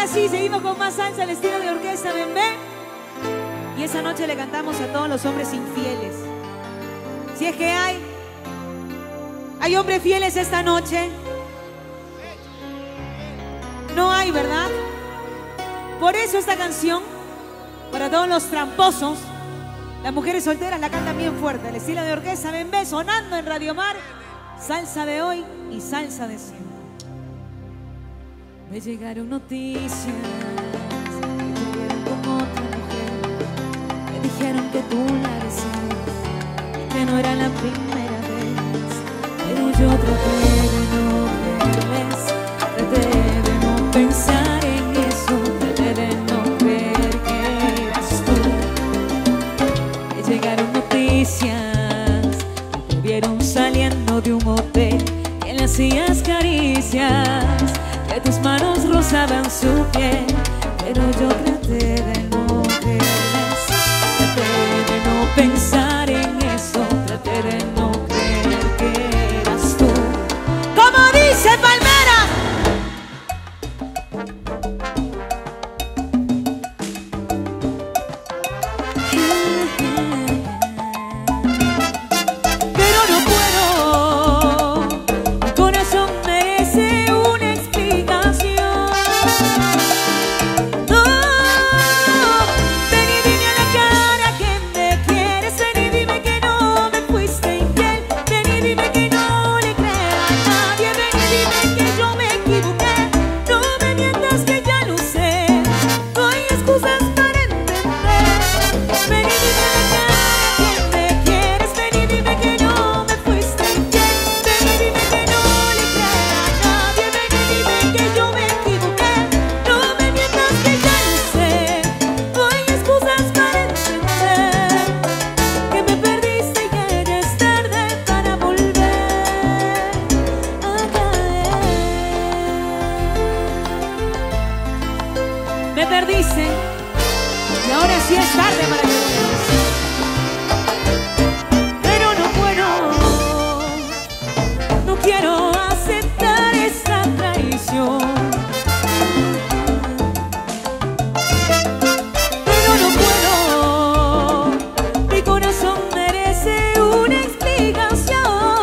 sí, seguimos con más salsa al estilo de orquesta, ven, ven. Y esa noche le cantamos a todos los hombres infieles. Si es que hay hombres fieles esta noche. No hay, ¿verdad? Por eso esta canción, para todos los tramposos, las mujeres solteras la cantan bien fuerte, al estilo de orquesta, ven, ven, sonando en Radio Mar. Salsa de hoy y salsa de siempre. Me llegaron noticias que te vieron con otra mujer. Me dijeron que tú la deseas, que no era la primera vez. Pero yo traté de no creerles, traté de no pensar en eso, traté de no creer que eras tú. Me llegaron noticias que te vieron saliendo de un hotel, que le hacías caricias, que tus manos rozaban su piel. Pero yo traté de no creerles, traté de no pensar en eso, traté de no creer que eras tú. Como dice Palmera. Pero no puedo, mi corazón merece una explicación. No, ven y dime a la cara que me quieres, ven y dime que no me fuiste infiel, ven y dime que no le creo a nadie, ven y dime que yo me equivoqué, no me mientas que ya lo sé, no hay excusas para entender. Ven y dime a la cara que me quieres, ven y dime que no me fuiste infiel, ven y dime que no le creo a nadie, ven y dime que yo me equivoqué, no me mientas que ya lo sé, no hay excusas para entender que me perdiste y que ya es tarde para volver a caer. Me perdiste y ahora sí es tarde para que vuelvas. Pero no puedo, no quiero aceptar esta traición. Pero no puedo, mi corazón merece una explicación.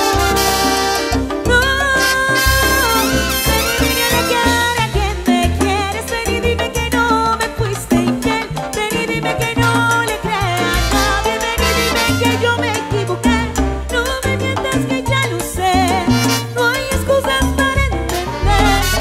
No, ven y dime a la cara que me quieres, ven y dime que no me fuiste infiel, ven y dime que no le creo a nadie, ven y dime que yo me equivoqué, no me mientas que ya lo sé, no hay excusas para entender.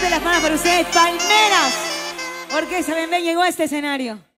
Fuerte las manos para ustedes, Palmeras. Orquesta Bembé llegó a este escenario.